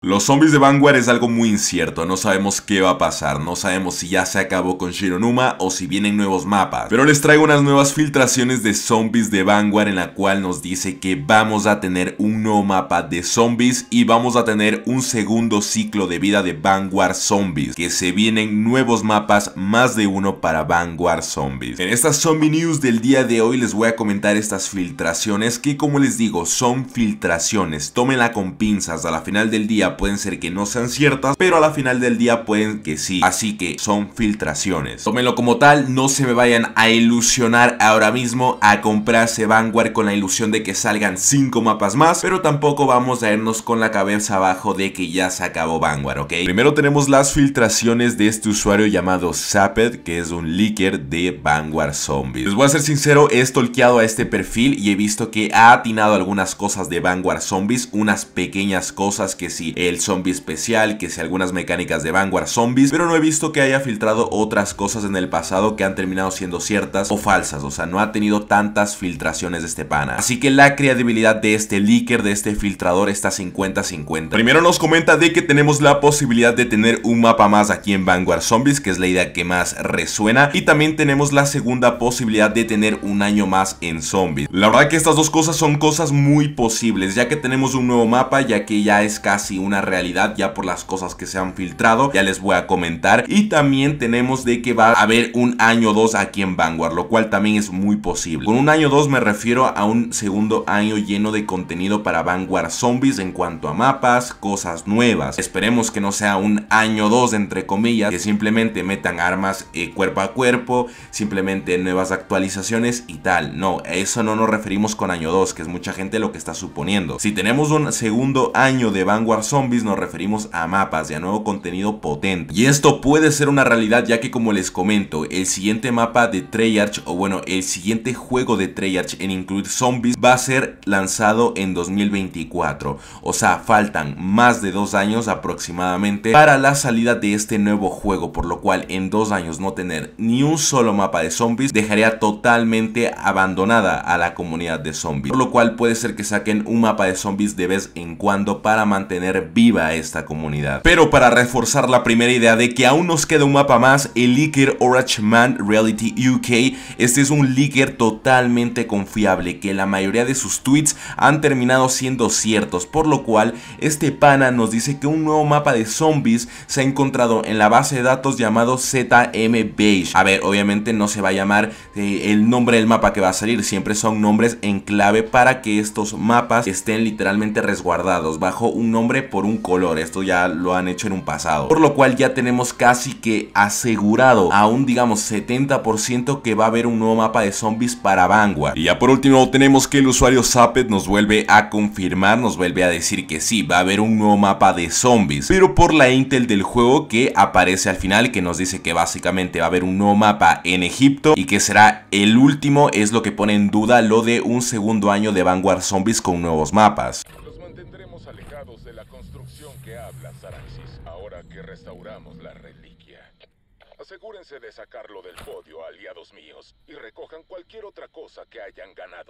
Los zombies de Vanguard es algo muy incierto, no sabemos qué va a pasar, no sabemos si ya se acabó con Shironuma o si vienen nuevos mapas. Pero les traigo unas nuevas filtraciones de zombies de Vanguard en la cual nos dice que vamos a tener un nuevo mapa de zombies y vamos a tener un segundo ciclo de vida de Vanguard Zombies, que se vienen nuevos mapas, más de uno para Vanguard Zombies. En estas zombie news del día de hoy les voy a comentar estas filtraciones que, como les digo, son filtraciones, tómenla con pinzas, a la final del día pueden ser que no sean ciertas, pero a la final del día pueden que sí, así que son filtraciones. Tómenlo como tal, no se me vayan a ilusionar ahora mismo a comprarse Vanguard con la ilusión de que salgan 5 mapas más, pero tampoco vamos a irnos con la cabeza abajo de que ya se acabó Vanguard, ¿ok? Primero tenemos las filtraciones de este usuario llamado Zaped, que es un leaker de Vanguard Zombies. Les voy a ser sincero, he stalkeado a este perfil y he visto que ha atinado algunas cosas de Vanguard Zombies, unas pequeñas cosas, que sí, el zombie especial, que si algunas mecánicas de Vanguard Zombies, pero no he visto que haya filtrado otras cosas en el pasado que han terminado siendo ciertas o falsas, o sea, no ha tenido tantas filtraciones de este pana. Así que la credibilidad de este leaker, de este filtrador, está 50-50. Primero nos comenta de que tenemos la posibilidad de tener un mapa más aquí en Vanguard Zombies, que es la idea que más resuena, y también tenemos la segunda posibilidad de tener un año más en Zombies. La verdad que estas dos cosas son cosas muy posibles, ya que tenemos un nuevo mapa, ya que ya es casi una realidad ya por las cosas que se han filtrado, ya les voy a comentar, y también tenemos de que va a haber un año 2 aquí en Vanguard, lo cual también es muy posible. Con un año 2 me refiero a un segundo año lleno de contenido para Vanguard Zombies en cuanto a mapas, cosas nuevas. Esperemos que no sea un año 2 entre comillas, que simplemente metan armas cuerpo a cuerpo, simplemente nuevas actualizaciones y tal. No, a eso no nos referimos con año 2, que es mucha gente lo que está suponiendo. Si tenemos un segundo año de Vanguard Zombies, nos referimos a mapas y a nuevo contenido potente. Y esto puede ser una realidad, ya que, como les comento, el siguiente mapa de Treyarch, o bueno, el siguiente juego de Treyarch en incluir zombies, va a ser lanzado en 2024. O sea, faltan más de 2 años aproximadamente para la salida de este nuevo juego, por lo cual en 2 años no tener ni un solo mapa de zombies dejaría totalmente abandonada a la comunidad de zombies. Por lo cual puede ser que saquen un mapa de zombies de vez en cuando para mantener viva esta comunidad. Pero para reforzar la primera idea de que aún nos queda un mapa más, el leaker OrangeMan Reality UK, este es un leaker totalmente confiable, que la mayoría de sus tweets han terminado siendo ciertos, por lo cual este pana nos dice que un nuevo mapa de zombies se ha encontrado en la base de datos llamado ZM Beige. A ver, obviamente no se va a llamar el nombre del mapa que va a salir, siempre son nombres en clave para que estos mapas estén literalmente resguardados bajo un nombre por un color. Esto ya lo han hecho en un pasado, por lo cual ya tenemos casi que asegurado a un, digamos, 70% que va a haber un nuevo mapa de zombies para Vanguard. Y ya por último tenemos que el usuario Zaped nos vuelve a confirmar, nos vuelve a decir que sí, va a haber un nuevo mapa de zombies, pero por la intel del juego que aparece al final, que nos dice que básicamente va a haber un nuevo mapa en Egipto y que será el último, es lo que pone en duda lo de un segundo año de Vanguard Zombies con nuevos mapas. Los mantendremos alejados de la construcción que habla Saraxis, ahora que restauramos la reliquia. Asegúrense de sacarlo del podio, aliados míos, y recojan cualquier otra cosa que hayan ganado.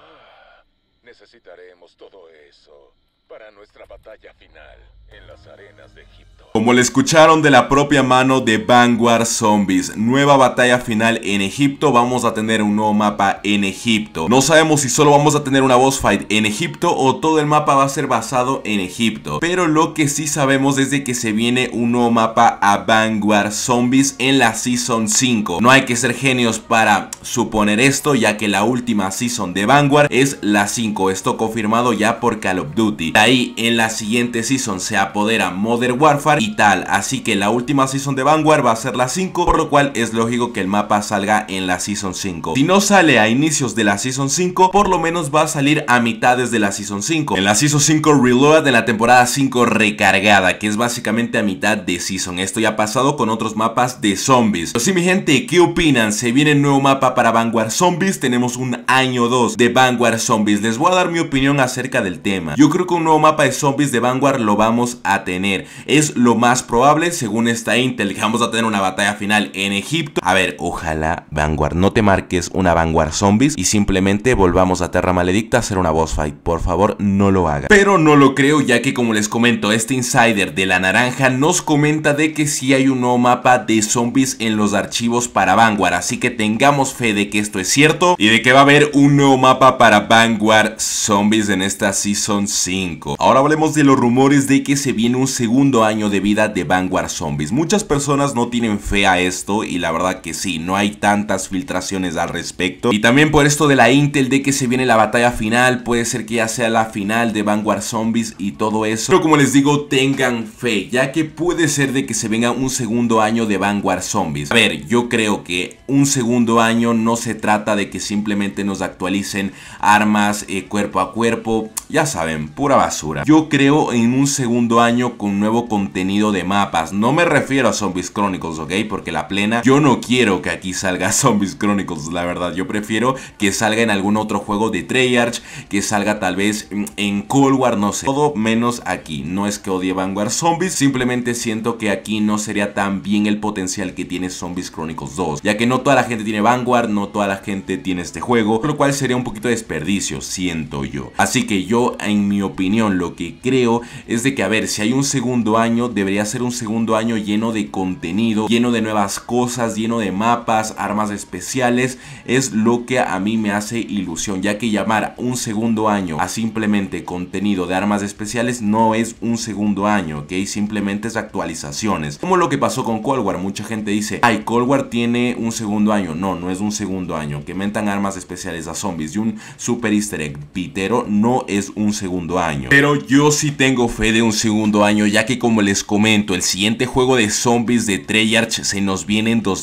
Necesitaremos todo eso para nuestra batalla final en las arenas de Egipto. Como le escucharon de la propia mano de Vanguard Zombies, nueva batalla final en Egipto, vamos a tener un nuevo mapa en Egipto. No sabemos si solo vamos a tener una boss fight en Egipto o todo el mapa va a ser basado en Egipto, pero lo que sí sabemos es de que se viene un nuevo mapa a Vanguard Zombies en la Season 5. No hay que ser genios para suponer esto, ya que la última Season de Vanguard es la 5, esto confirmado ya por Call of Duty. De ahí en la siguiente Season se apodera Modern Warfare y tal, así que la última Season de Vanguard va a ser la 5, por lo cual es lógico que el mapa salga en la Season 5. Si no sale a inicios de la Season 5, por lo menos va a salir a mitades de la Season 5. En la Season 5 Reload, de la temporada 5 recargada, que es básicamente a mitad de Season. Esto ya ha pasado con otros mapas de zombies. Pero sí, mi gente, ¿qué opinan? ¿Se viene un nuevo mapa para Vanguard Zombies? Tenemos un año 2 de Vanguard Zombies. Les voy a dar mi opinión acerca del tema. Yo creo que un nuevo mapa de zombies de Vanguard lo vamos a a tener. Es lo más probable según esta Intel, que vamos a tener una batalla final en Egipto. A ver, ojalá Vanguard no te marques una Vanguard Zombies y simplemente volvamos a Terra Maledicta a hacer una boss fight. Por favor, no lo hagas. Pero no lo creo, ya que como les comento, este insider de la naranja nos comenta de que sí hay un nuevo mapa de zombies en los archivos para Vanguard, así que tengamos fe de que esto es cierto y de que va a haber un nuevo mapa para Vanguard Zombies en esta Season 5. Ahora hablemos de los rumores de que se viene un segundo año de vida de Vanguard Zombies. Muchas personas no tienen fe a esto y la verdad que sí, no hay tantas filtraciones al respecto. Y también por esto de la Intel de que se viene la batalla final, puede ser que ya sea la final de Vanguard Zombies y todo eso. Pero como les digo, tengan fe, ya que puede ser de que se venga un segundo año de Vanguard Zombies. A ver, yo creo que un segundo año no se trata de que simplemente nos actualicen armas cuerpo a cuerpo, ya saben, pura basura. Yo creo en un segundo año con nuevo contenido de mapas. No me refiero a Zombies Chronicles, ¿ok? Porque la plena, yo no quiero que aquí salga Zombies Chronicles, la verdad. Yo prefiero que salga en algún otro juego de Treyarch, que salga tal vez en Cold War, no sé. Todo menos aquí. No es que odie Vanguard Zombies, simplemente siento que aquí no sería tan bien el potencial que tiene Zombies Chronicles 2, ya que no toda la gente tiene Vanguard, no toda la gente tiene este juego, por lo cual sería un poquito de desperdicio, siento yo. Así que yo, en mi opinión, lo que creo es de que, a ver, si hay un segundo año, debería ser un segundo año lleno de contenido, lleno de nuevas cosas, lleno de mapas, armas especiales. Es lo que a mí me hace ilusión, ya que llamar un segundo año a simplemente contenido de armas especiales no es un segundo año, ¿ok? Simplemente es actualizaciones, como lo que pasó con Cold War. Mucha gente dice, ay, Cold War tiene un segundo año. No, no es un segundo año. Que mentan armas especiales a zombies y un super easter egg pitero no es un segundo año. Pero yo sí tengo fe de un segundo año, ya que como les comento, el siguiente juego de zombies de Treyarch se nos viene en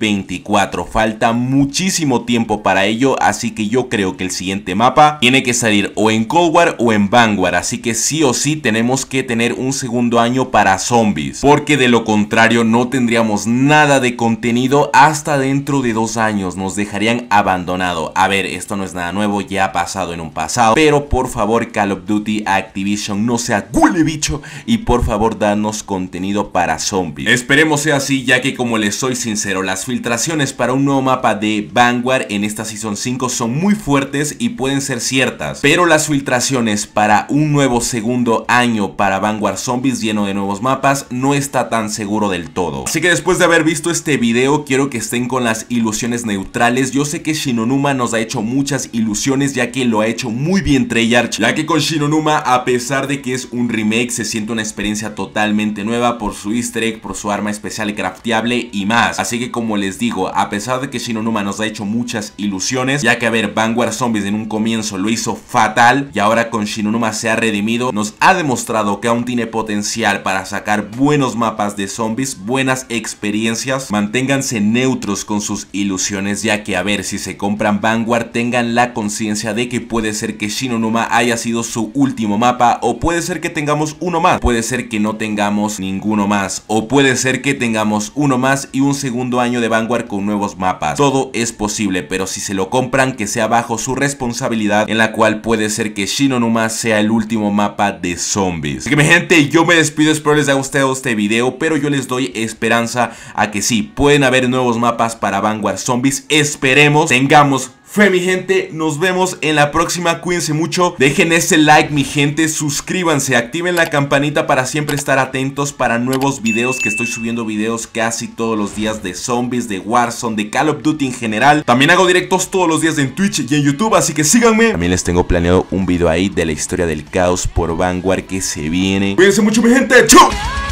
2024. Falta muchísimo tiempo para ello, así que yo creo que el siguiente mapa tiene que salir o en Cold War o en Vanguard. Así que sí o sí tenemos que tener un segundo año para zombies, porque de lo contrario no tendríamos nada de contenido hasta dentro de 2 años. Nos dejarían abandonado. A ver, esto no es nada nuevo, ya ha pasado en un pasado, pero por favor, Call of Duty, Activision, no sea huele bicho y por favor danos contenido para zombies. Esperemos sea así, ya que como les soy sincero, las filtraciones para un nuevo mapa de Vanguard en esta Season 5 son muy fuertes y pueden ser ciertas, pero las filtraciones para un nuevo segundo año para Vanguard Zombies lleno de nuevos mapas no está tan seguro del todo. Así que después de haber visto este video, quiero que estén con las ilusiones neutrales. Yo sé que Shinonuma nos ha hecho muchas ilusiones, ya que lo ha hecho muy bien Treyarch, ya que con Shinonuma, a pesar de que es un remake, se siente una experiencia totalmente nueva por su easter egg, por su arma especial y crafteable y más. Así que como les digo, a pesar de que Shinonuma nos ha hecho muchas ilusiones, ya que a ver, Vanguard Zombies en un comienzo lo hizo fatal y ahora con Shinonuma se ha redimido, nos ha demostrado que aún tiene potencial para sacar buenos mapas de zombies, buenas experiencias. Manténganse neutros con sus ilusiones, ya que a ver, si se compran Vanguard, tengan la conciencia de que puede ser que Shinonuma haya sido su último mapa, o puede ser que tengamos uno más, puede ser que no tengamos ninguno más, o puede ser que tengamos uno más y un segundo año de Vanguard con nuevos mapas. Todo es posible, pero si se lo compran, que sea bajo su responsabilidad, en la cual puede ser que Shinonuma sea el último mapa de zombies. Así que mi gente, yo me despido, espero les haya gustado este video, pero yo les doy esperanza a que sí, pueden haber nuevos mapas para Vanguard Zombies. Esperemos, tengamos fe, mi gente. Nos vemos en la próxima, cuídense mucho, dejen ese like, mi gente, suscríbanse, activen la campanita para siempre estar atentos para nuevos videos, que estoy subiendo videos casi todos los días de zombies, de Warzone, de Call of Duty en general. También hago directos todos los días en Twitch y en YouTube, así que síganme. También les tengo planeado un video ahí de la historia del caos por Vanguard que se viene. Cuídense mucho, mi gente. ¡Chau!